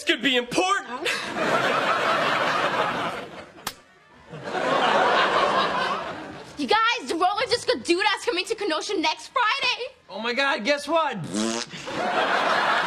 This could be important. You guys, the roller disco dude is coming to Kenosha next Friday. Oh my God, guess what?